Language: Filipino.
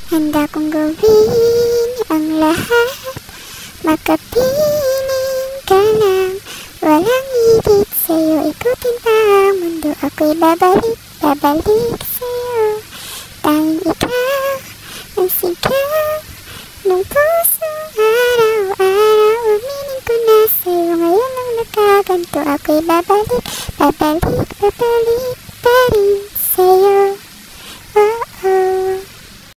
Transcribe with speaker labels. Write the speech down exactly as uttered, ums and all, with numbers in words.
Speaker 1: Handa kong gawin ang lahat, makapiling ka lang, walang higit sa'yo. Ikutin pa ang mundo, ako'y babalik, babalik sa'yo. Tanging ikaw ang sigaw ng pusong araw-araw. Aminin ko na sa'yo, ngayon lang nakaganto. Ako'y babalik, babalik, babalik pa rin sa'yo.